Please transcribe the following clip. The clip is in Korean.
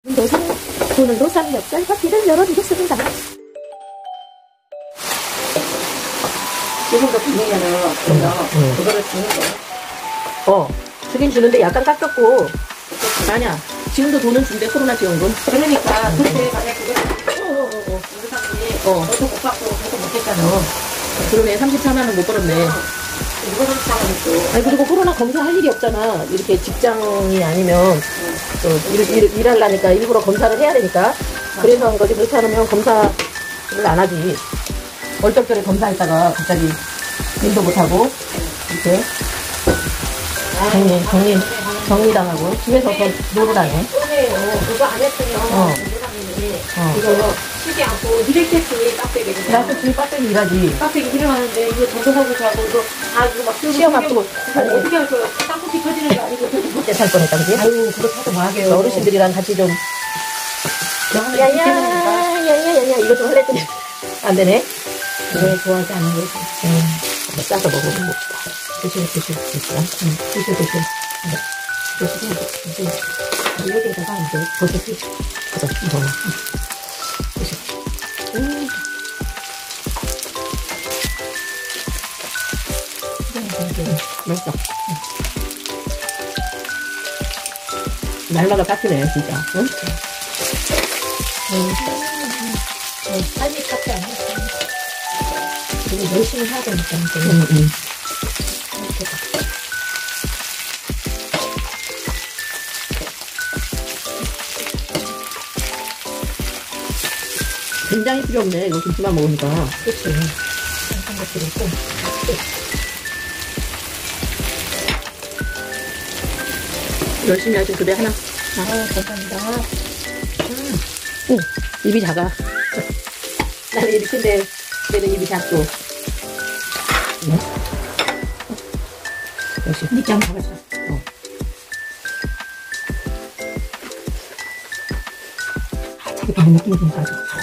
돈은 노상 역설 파티를 열어주겠습니다. 지금도 분명히는 그거를 주는 거야. 주긴 주는데 약간 깎였고. 아니야. 지금도 돈은 준대, 코로나 지원금. 그러니까 그때 만약 그거를 우리 사람들이 어떤 못 받고 계속 못했잖아. 그러네. 34만 원 못 벌었네. 이거는 상황이 아니, 그리고 코로나 검사할 일이 없잖아. 이렇게 직장이 아니면 또 일하려니까 일부러 검사를 해야 되니까. 그래서 한 거지. 그렇지 않으면 검사를 안 하지. 얼떨결에 검사했다가 갑자기 일도 못하고 이렇게 정리당하고 집에서 더 노르다네. 그거 안 했으면 이거 쉬지 않고 200개씩 빡세게 나도 집에 빡세게 일하지. 빡세게 일어나는데 이거 전도하고 자고 이거 막 시험 앞두고 어떻게 할 거야? 땅콩이 터지는 게 아니고 그때 살 뻔했다 그지? 아유 그거 사도 뭐 하게요. 어르신들이랑 같이 좀 야야 이거 좀 할랬더니 안 되네. 그걸 좋아하지 않는 거지. 싸서 먹어보고 드시고 드시고 여기에다가 이제 버섯 드시고 이거 맛있어. 날마다 깎이네 진짜. 응? 삶이 깎지 않아. 그리고 열심히 해야 되니까. 굉장히 필요 없네. 이거 김치만 먹으니까. 그치. 한것들이 있고. 열심히 하신 그대 하나. 감사합니다. 입이 작아. 나는 입이 큰데 얘는 입이 작고. 역시. 니께 한번 가봤어. 이렇게 느낌이 좀 가져.